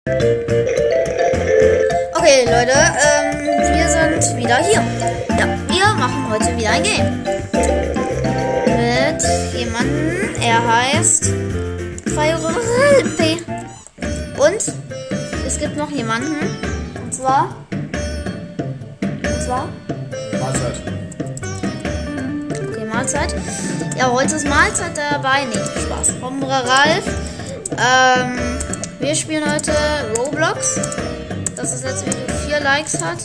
Okay, Leute, wir sind wieder hier. Ja, wir machen heute wieder ein Game. Mit jemandem, er heißt Feuerrelpe. Und es gibt noch jemanden, und zwar Mahlzeit. Okay, Mahlzeit. Ja, heute ist Mahlzeit dabei. Nee, Spaß. Hombre Ralf. Wir spielen heute Roblox. Das das letzte Video 4 Likes hat.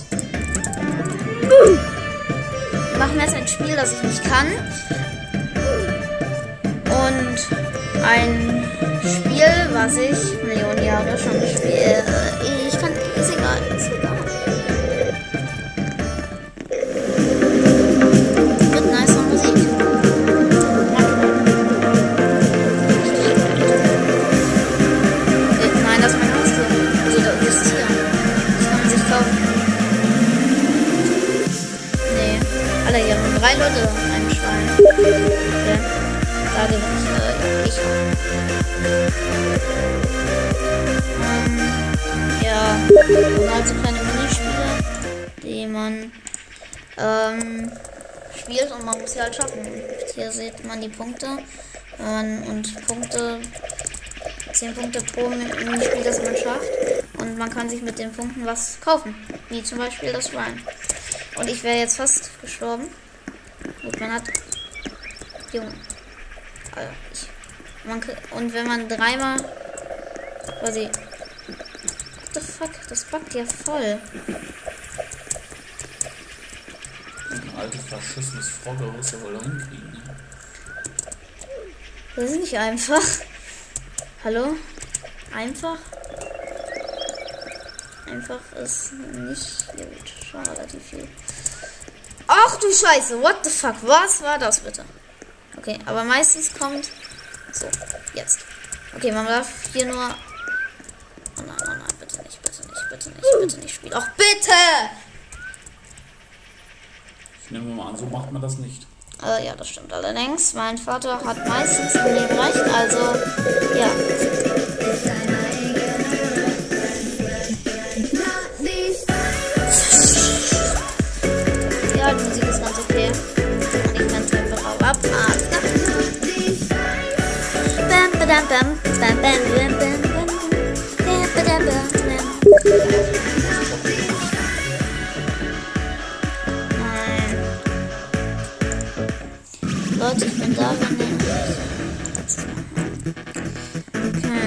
Machen wir jetzt ein Spiel, das ich nicht kann. Und ein Spiel, was ich Millionen Jahre schon gespielt. Ich kann. Ist egal. Ist egal. Mit nicer Musik. Nein, das ist mein Haustier. Also, das ist hier. Das kann man sich kaufen. Nee. Alle hier haben 3 Leute ein Schwein. Okay. Da gewinne ich. Ja. Und halt so kleine Minispiele, die man spielt und man muss sie halt schaffen. Hier sieht man die Punkte. Und Punkte, 10 Punkte pro Minispiel, das man schafft. Und man kann sich mit den Punkten was kaufen. Wie zum Beispiel das Schwein. Und ich wäre jetzt fast gestorben. Gut, man hat. Junge. Also und wenn man dreimal quasi. What the fuck? Das buggt ja voll. Ein altes verschissenes Vorgerüst ja wohl hinkriegen. Ne? Das ist nicht einfach. Hallo? Einfach? Einfach ist nicht gut. Schon relativ viel. Ach du Scheiße, what the fuck? Was war das bitte? Okay, aber meistens kommt. So, jetzt. Okay, man darf hier nur. Oh nein, bitte nicht, bitte nicht, bitte nicht, bitte nicht spielen. Ach, bitte! Ich nehme mal an, so macht man das nicht. Ja, das stimmt allerdings. Mein Vater hat meistens im Leben recht, also ja. Ja, die Musik ist ganz okay. Und ich kann es einfach auch ab. Bam, badam, bam, bam, bam, bam, bam, bam, bam, bam, bam. Leute, ich bin da, wenn ihr. Okay.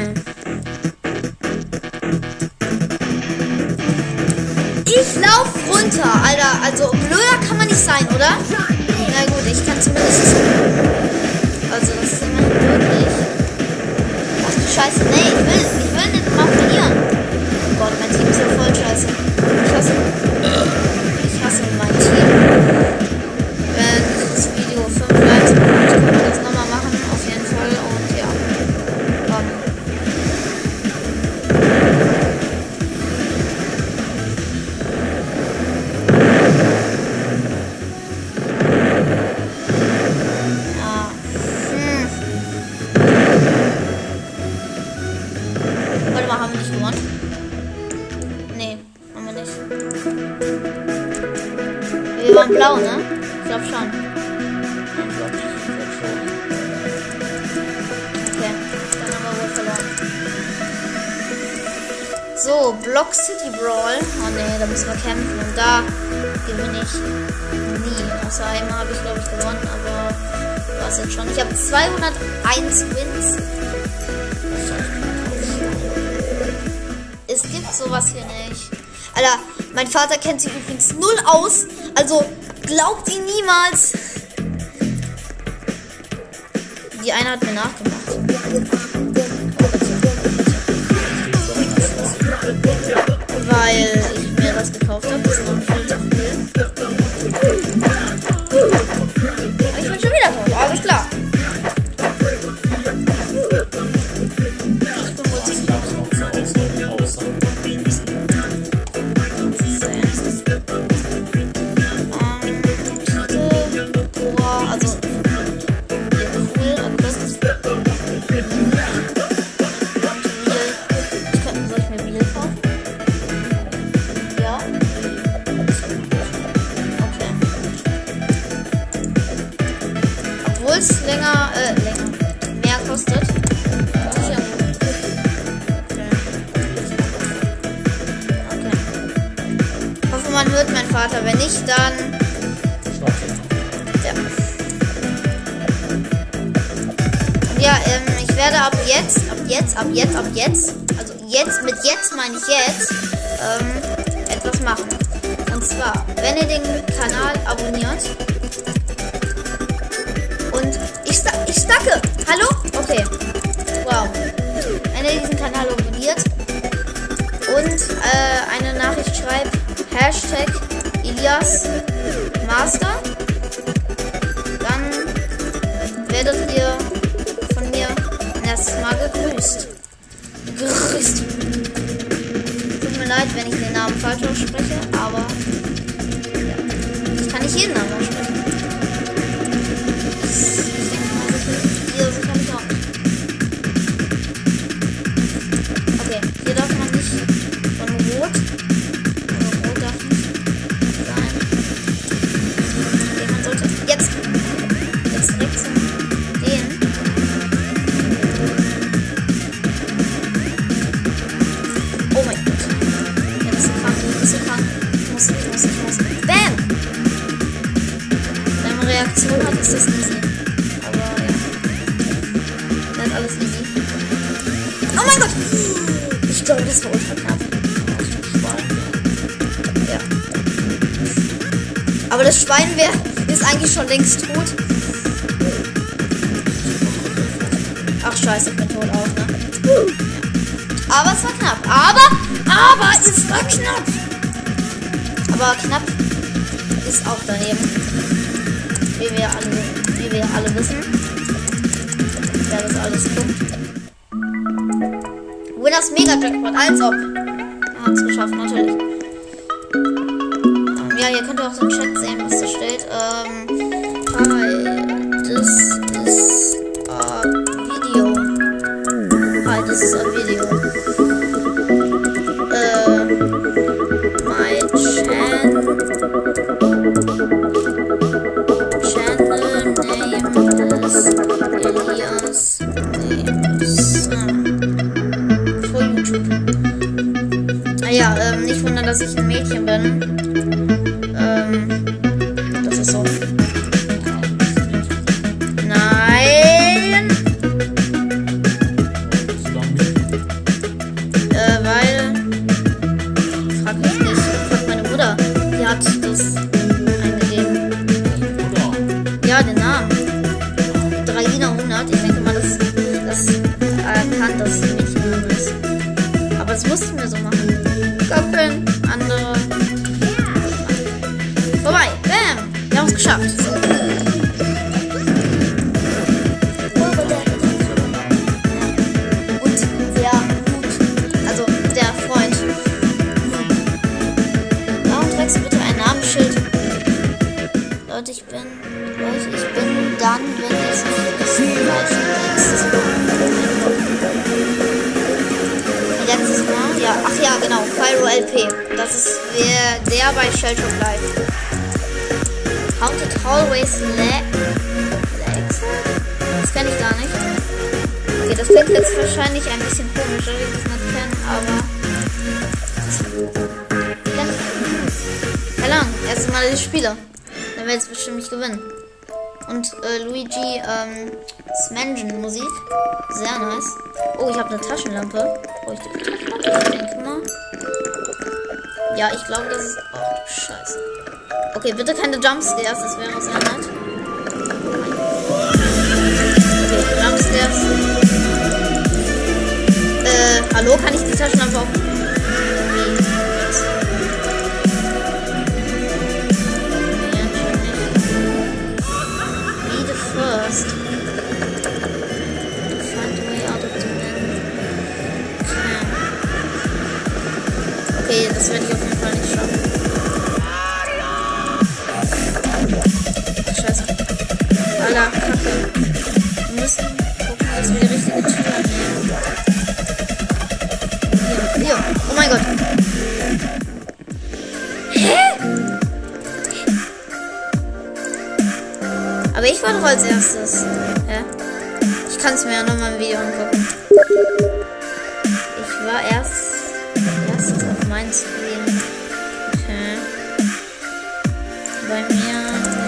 Ich lauf runter, Alter. Also blöder kann man nicht sein, oder? Na gut, ich kann zumindest. Also das ist immerhin möglich. Ach du Scheiße, nee, ich will nicht mal verlieren. Oh Gott, mein Team ist ja voll scheiße. Ich hasse mein Team. Wenn dieses Video 5 Likes bekommt, können wir das nochmal machen, auf jeden Fall. Und ja, Warte mal, haben wir nicht gewonnen? Nee, haben wir nicht. Wir waren blau, ne? Ich glaube schon. Okay, dann haben wir wohl verloren. So, Block City Brawl. Oh ne, da müssen wir kämpfen und da gewinne ich nie. Außer einmal habe ich glaube ich gewonnen, aber war es jetzt schon. Ich habe 201 Wins. Es gibt sowas hier nicht. Alter, mein Vater kennt sich übrigens null aus. Also glaubt ihn niemals. Die eine hat mir nachgemacht. Weil ich mir das gekauft habe. Das ist noch viel zu viel. Aber ich bin schon wieder tot. Alles klar. Soll ich mir Biel man hört meinen Vater. Wenn nicht, dann... Ja. Und ja, ich werde ab jetzt, also jetzt, mit jetzt meine ich jetzt, etwas machen. Und zwar, wenn ihr den Kanal abonniert und ich stacke. Hallo? Okay. Wow. Wenn ihr diesen Kanal abonniert und eine Nachricht schreibt, Hashtag Elias Master, dann werdet ihr von mir erstes Mal gegrüßt. Tut mir leid, wenn ich den Namen falsch ausspreche, aber ja, ich kann nicht jeden Namen aussprechen. Hier kann ich auch. Okay, hier darf man nicht von Rot. Also Rot darf nicht sein. Okay, man sollte jetzt wechseln. Den. Oh mein Gott. Ja, das ist so krank. Das ist so krank. Ich muss. Bam! Wenn man Reaktion hat, ist das easy. Aber ja. Nicht alles easy. Oh mein Gott! Ich glaube, das war ultra knapp. Ja. Aber das Schwein ist eigentlich schon längst tot. Ach scheiße, ich bin tot auch, ne? Aber es war knapp. Aber es war knapp. Aber knapp ist auch daneben. Wie wir alle wissen. Wer das alles guckt. Winners Mega Jackpot, als ob. Er hat es geschafft, natürlich. Ja, ihr könnt auch so im Chat sehen, was da steht. Hi, this is a video. Hi, this is a video. My channel name is Elias Names. For YouTube. Ja, nicht wundern, dass ich ein Mädchen bin. Das ist so. Nein! Weil. Frag mich nicht. Frag meine Mutter. Die hat das eingegeben. Ja, den Namen. Draina 100. Ich denke mal, das kann das Mädchenname ist. Aber das mussten wir so machen. Koppeln, andere. Vorbei. Bam. Wir haben es geschafft. Und sehr gut. Also der Freund. Warum trägst du bitte ein Namensschild? Leute, ich bin dann, wenn ich es letztes Mal. Ja, ach ja, genau. Pyro LP. Das ist der bei Shellshop Live. Haunted Hallways Legs? Das kenne ich gar nicht. Okay, das klingt jetzt wahrscheinlich ein bisschen komisch, weil ich das nicht kenne, aber. Keine Ahnung, erstes Mal das Spieler. Dann werde ich es bestimmt nicht gewinnen. Und Luigi Smangen Musik. Sehr nice. Oh, ich habe eine Taschenlampe. Oh, ich denke mal. Ja, ich glaube, das ist. Oh, scheiße. Okay, bitte keine Jumpscares, das wäre sehr nett. Okay, Jumpscares. Hallo, kann ich die Taschenlampe auch. First. Find a way out of the man. Okay, das werde ich auf jeden Fall nicht schaffen. Ach, scheiße. Alter, Kacke. Wir müssen gucken, dass wir die richtige Tür nehmen. Hier. Oh mein Gott. Hä? Aber ich war doch als erstes. Ja? Ich kann es mir ja nochmal im Video angucken. Ich war erstes auf meinem Screen. Okay. Bei mir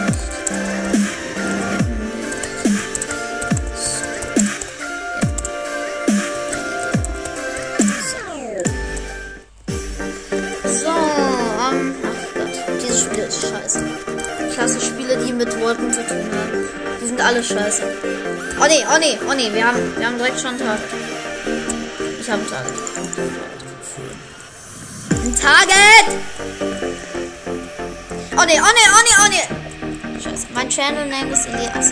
so, ach Gott, dieses Spiel ist scheiße. Ich hasse Spiele, die mit Wolken zu tun haben. Die sind alle scheiße. Oh nee, oh nee, oh nee, wir haben direkt schon Tag. Ich habe einen Target. Ein Target! Oh nee, oh nee, oh nee, oh nee! Scheiße, mein Channel Name ist Elias.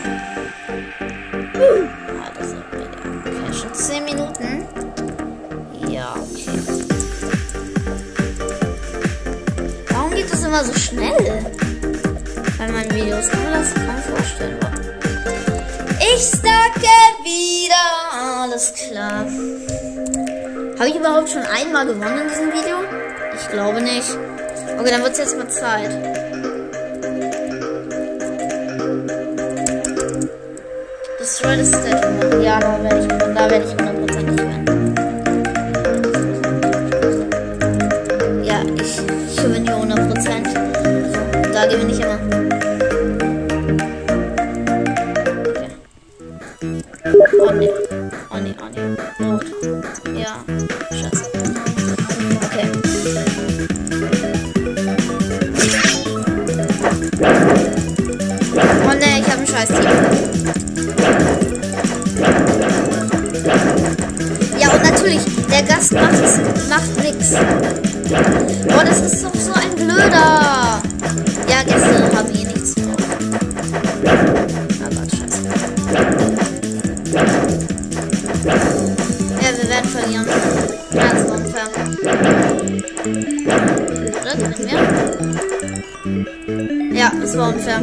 Ah, das ist okay, schon 10 Minuten. Ja, okay. Warum geht das immer so schnell? Bei meinen Videos kann man das kaum vorstellen. Ich stacke wieder, alles klar. Habe ich überhaupt schon einmal gewonnen in diesem Video? Ich glaube nicht. Okay, dann wird es jetzt mal Zeit. Destroy the Statue. Ja, da werde ich gewinnen. Da werde ich 100% gewinnen. Ja, ich gewinne hier 100%. Da gewinne ich immer. Oh ne. Oh ne, oh ne. Rot. Ja. Scheiße. Okay. Oh ne, ich habe ein scheiß Team. Ja, und natürlich, der Gast macht nix. Oh, das ist doch so ein Blöder. Ja, Gäste haben hier nichts drauf. Ah Gott, scheiße. Ja, wir werden verlieren. Ja, das war unfair. Oder? Gewinnen wir? Ja, das war unfair.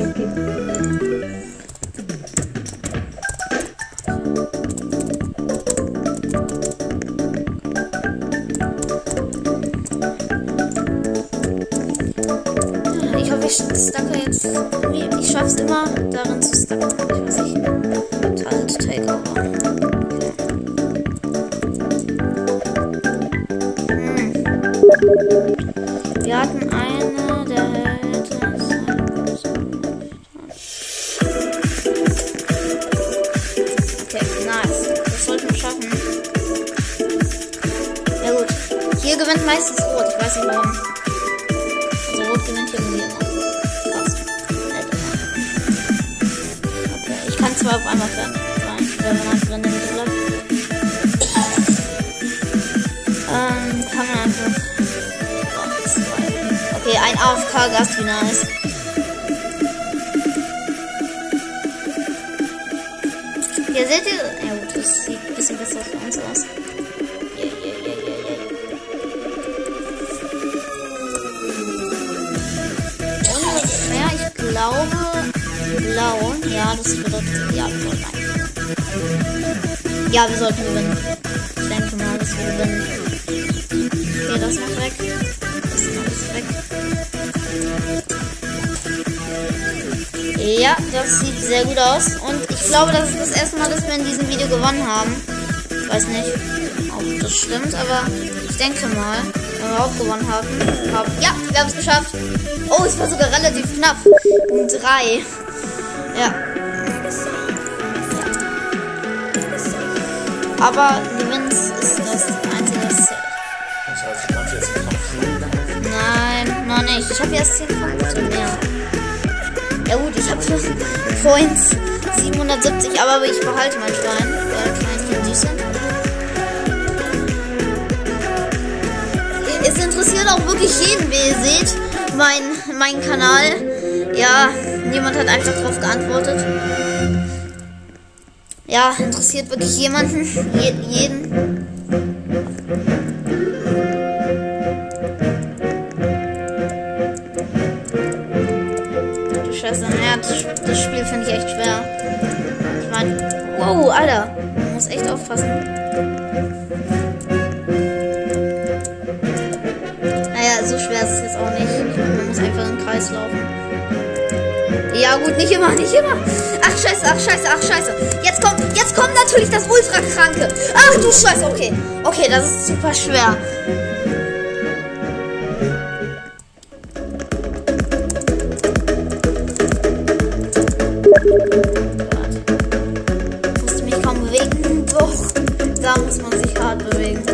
Ich hoffe, ich stacke jetzt. Ich schaff's immer, darin zu stacken. Ich weiß nicht. Talent Takeover. Wir hatten eine, der hätte okay, nice. Das sollten wir schaffen. Ja gut. Hier gewinnt meistens Rot. Ich weiß nicht warum. Also Rot gewinnt hier irgendwie immer. Krass. Okay, ich kann zwar auf einmal sein, wenn man einfach in der Mitte bleibt. Kann man einfach. Okay, ein AFK-Gast, wie nice. Hier seht ihr. Ja gut, das sieht ein bisschen besser für uns aus. Ungefähr, ich glaube. Blau. Ja, das bedeutet. Ja, wir sollten eigentlich. Ja, wir sollten gewinnen. Ich denke mal, dass wir gewinnen. Okay, das noch weg. Das ist alles weg. Ja, das sieht sehr gut aus. Und ich glaube, das ist das erste Mal, dass wir in diesem Video gewonnen haben. Ich weiß nicht, ob das stimmt, aber ich denke mal, wenn wir auch gewonnen haben. Ja, wir haben es geschafft. Oh, es war sogar relativ knapp. Um 3. Ja. Aber gewinnen ist das einzige Ziel. Das heißt, du kannst jetzt einen Kampf führen? Nein, noch nicht. Ich habe erst 10 Punkte mehr. Ja gut, ich habe Points 770, aber ich behalte mein Schwein, weil Schweinchen süß sind. Es interessiert auch wirklich jeden, wie ihr seht, mein Kanal. Ja, niemand hat einfach drauf geantwortet. Ja, interessiert wirklich jemanden, jeden. Scheiße, ja, das Spiel finde ich echt schwer. Ich meine, wow, Alter, man muss echt aufpassen. Naja, so schwer ist es jetzt auch nicht. Man muss einfach im Kreis laufen. Ja gut, nicht immer, nicht immer. Ach scheiße, ach scheiße, ach scheiße. Jetzt kommt natürlich das Ultra-Kranke. Ach du Scheiße, okay. Okay, das ist super schwer. Ich musste mich kaum bewegen. Doch, da muss man sich hart bewegen.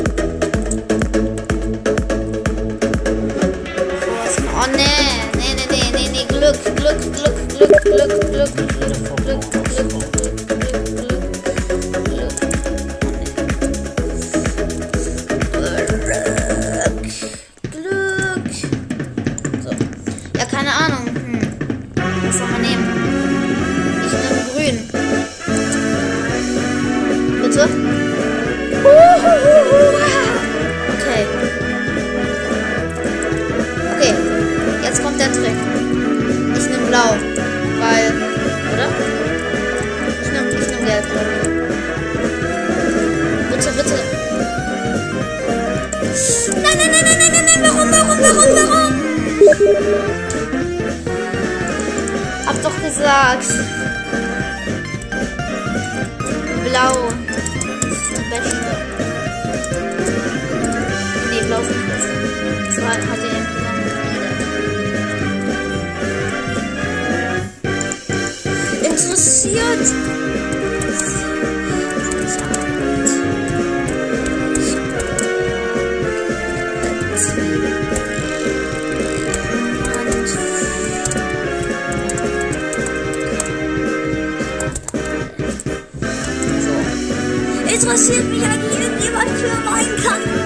Oh nee. Glück. So. Ja, keine Ahnung. Was soll man nehmen? Ich nehme grün. Bitte? Okay. Jetzt kommt der Trick. Ich nehme blau. Weil, oder? Ich nehme gelb. Bitte. Nein. Warum? Hab doch gesagt. Blau ist das Beste. Nee, blau ist nicht das Beste. Das war halt den interessiert. Interessiert mich eigentlich irgendjemand für meinen Kanal?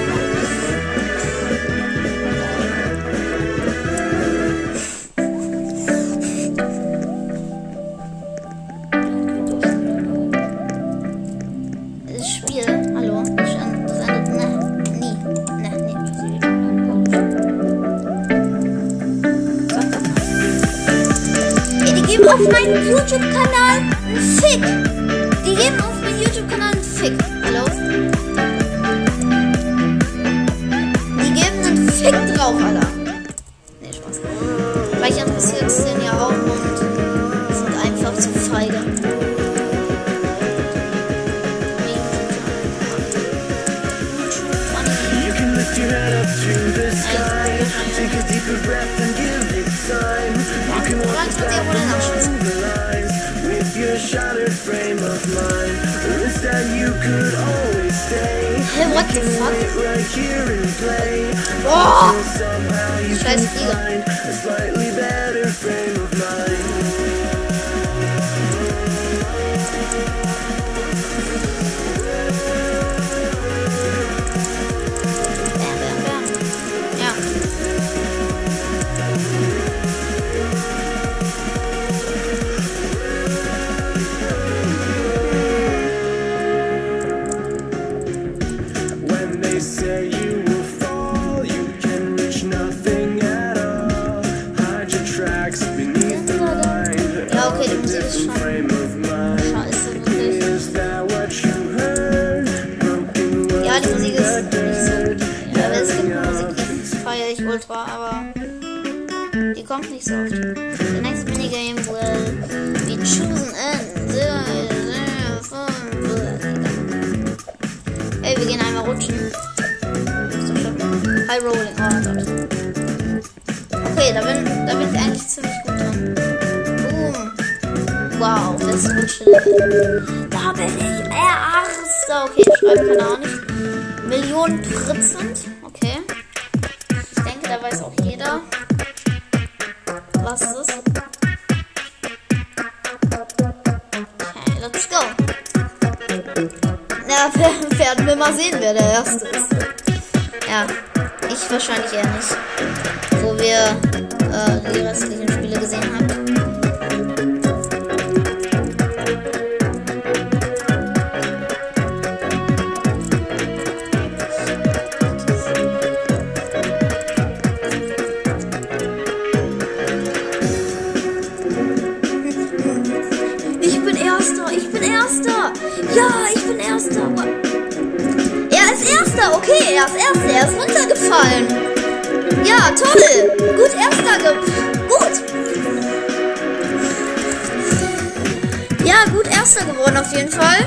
Das Spiel, hallo? Das endet nie. Ja, die geben auf meinen YouTube-Kanal einen Fick. Die geben auf meinen YouTube-Kanal einen Fick. Hallo? Die geben einen Fick drauf, Alter. Nee, Spaß. Weil ich interessiert es den ja auch und sind einfach zu feige. Hey, what the fuck? Oh! Scheiß Flieger. Bam. Ja. Okay, die Musik ist schon scheiße, wirklich. Ja, die Musik ist nicht so gut. Ja, es gibt Musik, die feiere ich ultra, aber die kommt nicht so oft. The next minigame will be chosen in Ey, wir gehen einmal rutschen. High Rolling, oh Gott. Okay, da bin ich eigentlich ziemlich gut dran. Wow, das ist da bin ich Erster. Okay, schreiben kann er auch nicht. Millionen %. Okay. Ich denke, da weiß auch jeder, was es ist. Okay, let's go. Ja, werden wir mal sehen, wer der Erste ist. Ja, ich wahrscheinlich eher nicht. Wo wir die restlichen Spiele gesehen haben. Ja, ich bin Erster. Er ist Erster. Okay, er ist Erster. Er ist runtergefallen. Ja, toll. Gut, Erster. Gut. Ja, gut, Erster geworden auf jeden Fall.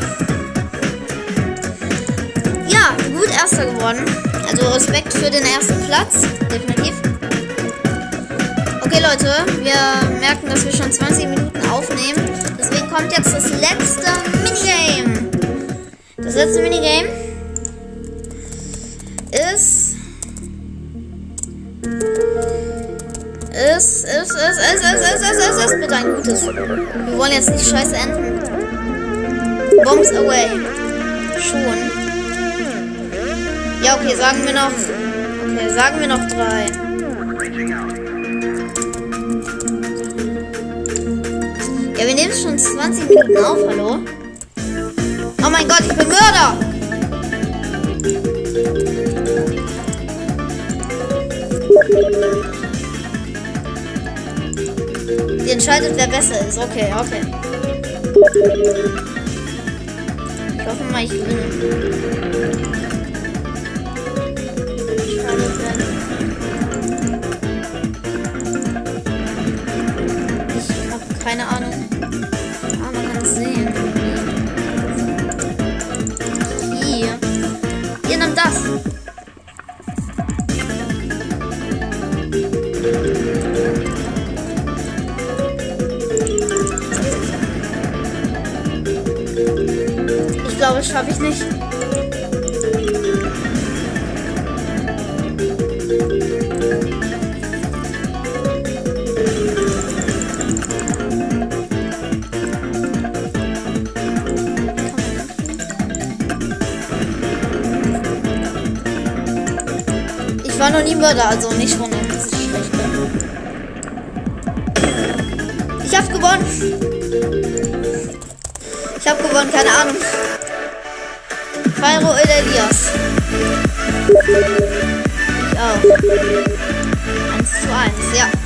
Ja, gut, Erster geworden. Also Respekt für den ersten Platz. Definitiv. Okay, Leute. Wir merken, dass wir schon 20 Minuten aufnehmen. Deswegen kommt jetzt das letzte Minigame. Das letzte Minigame ist bitte ein gutes. Wir wollen jetzt nicht scheiße enden. Bombs away. Schon. Ja, okay, sagen wir noch. Okay, sagen wir noch 3. Ja, wir nehmen schon 20 Minuten auf, hallo? Oh mein Gott, ich bin Mörder! Die entscheidet, wer besser ist. Okay, okay. Ich hoffe mal, ich gewinne. Ich habe keine Ahnung. Ah, man kann es sehen. Hier. Ihr nehmt das. Ich glaube, das schaffe ich nicht. Ich war noch nie Mörder, also nicht wundern, dass ich schlecht bin. Ich habe gewonnen. Ich habe gewonnen, keine Ahnung. Pyro oder Elias? Ich auch. 1:1, ja.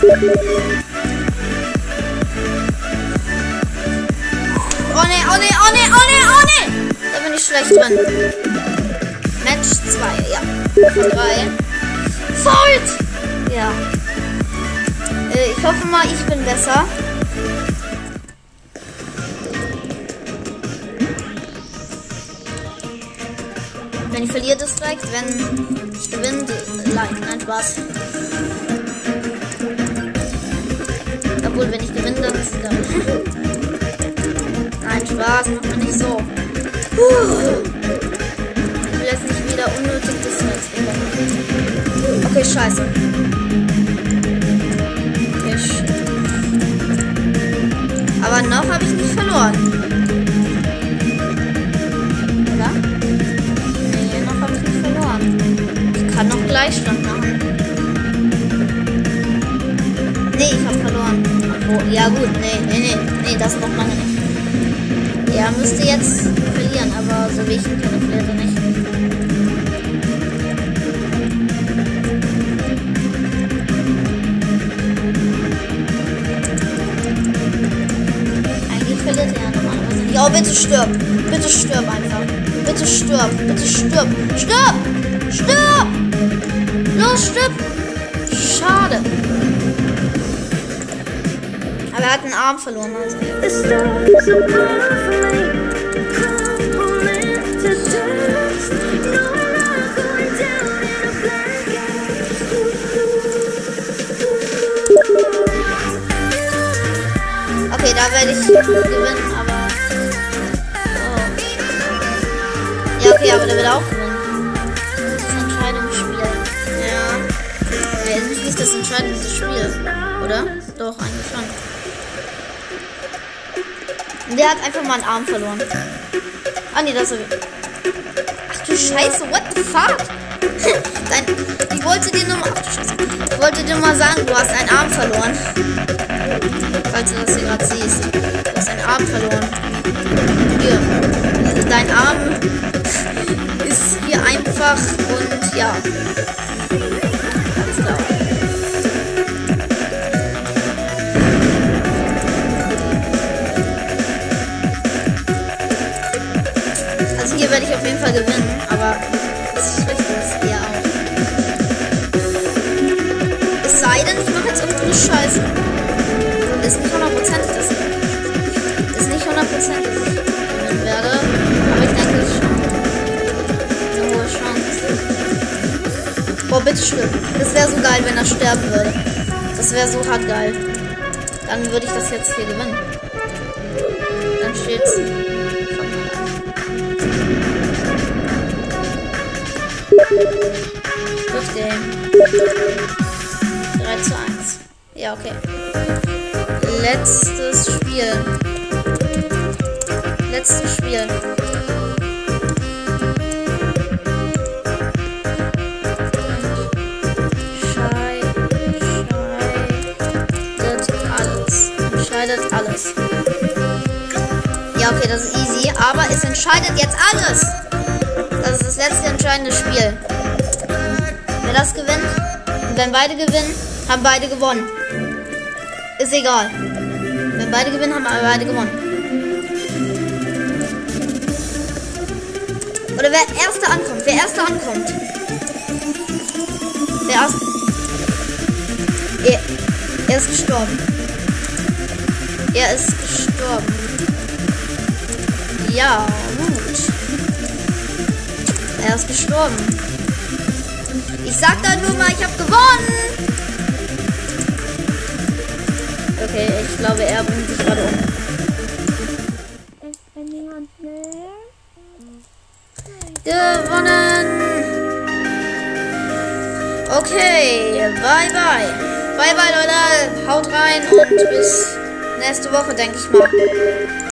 Oh ne, oh ne, oh ne, oh ne, oh ne! Da bin ich schlecht drin. Match 2, ja. Von 3. Volt! Ja. Ich hoffe mal, ich bin besser. Wenn ich verliere, das direkt. Wenn ich gewinne, like. Nein, Spaß. Obwohl, wenn ich gewinne, dann ist es dann. Nein, Spaß. Macht man nicht so. Ich will jetzt nicht wieder unnötig Dislikes bekommen. Okay, scheiße. Okay, aber noch habe ich nicht verloren. Oder? Nee, noch habe ich nicht verloren. Ich kann noch Gleichstand machen. Nee, ich habe verloren. Oh, ja gut, nee, das noch lange nicht. Er müsste jetzt verlieren, aber so wie ich ihn kenne, verliert er nicht. Eigentlich verliert er ja normalerweise. Ja, bitte stirb. Bitte stirb einfach. Bitte stirb. Bitte stirb. Stirb! Stirb! Los, stirb! Schade. Aber er hat einen Arm verloren. Also. Okay, da werde ich gewinnen, aber... Oh. Ja, okay, aber der wird auch gewinnen. Das ist ein Entscheidungsspiel. Ja. Das ist nicht das entscheidendste Spiel, oder? Doch, eigentlich schon. Der hat einfach mal einen Arm verloren. Ah, nee, das ist... Ach du Scheiße, what the fuck? Ich wollte dir nur mal... Ach du Scheiße. Ich wollte dir mal sagen, du hast einen Arm verloren. Falls du das hier gerade siehst. Du hast einen Arm verloren. Hier. Dein Arm ist hier einfach und ja. Ganz klar. Also hier werde ich auf jeden Fall gewinnen, aber das ist schlecht ist, ja auch. Es sei denn, ich mache jetzt irgendeine Scheiße. Ist nicht 100%, dass ich gewinnen werde, aber ich denke schon. Eine hohe Chance. Boah, bitte stirb. Das wäre so geil, wenn er sterben würde. Das wäre so hart geil. Dann würde ich das jetzt hier gewinnen. dann steht's. 3:1. Ja, okay. Letztes Spiel. Entscheidet alles. Ja, okay, das ist easy. Aber es entscheidet jetzt alles. Das ist das letzte entscheidende Spiel. Wer das gewinnt, und wenn beide gewinnen, haben beide gewonnen. Ist egal. Wenn beide gewinnen, haben beide gewonnen. Oder wer erster ankommt. Er ist gestorben. Ja, gut. Er ist gestorben. Ich sag da nur mal, ich habe gewonnen. Okay, ich glaube, er bringt sich gerade um. Gewonnen. Okay, bye bye. Bye bye, Leute. Haut rein und bis nächste Woche, denke ich mal.